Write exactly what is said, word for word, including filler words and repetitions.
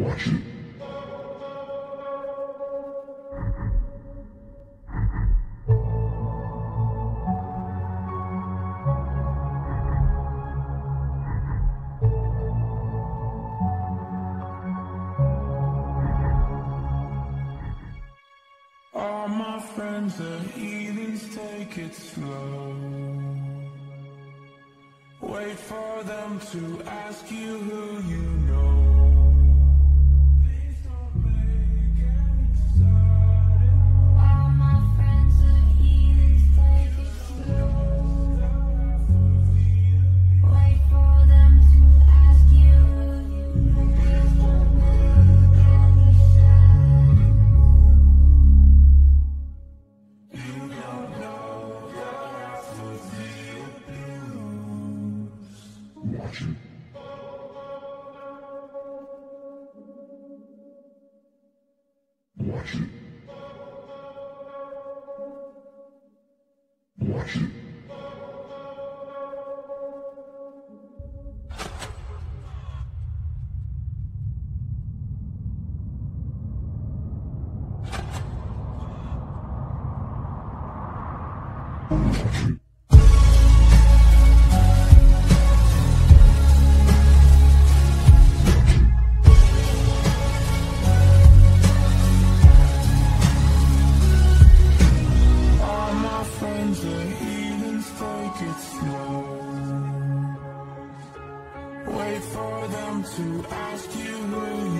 All my friends are heathens, take it slow. Wait for them to ask you who you know. Please don't make any sudden moves. All my friends are heathens, take it slow. Wait for them to ask you who you know. Please don't make any sudden moves. You don't know the wrath of the abuse. Watch it. Watch it. Watch it. All my friends are heathens, take it slow. Wait for them to ask you who you